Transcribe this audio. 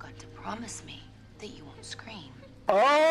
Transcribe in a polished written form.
got to promise me that you won't scream. Oh!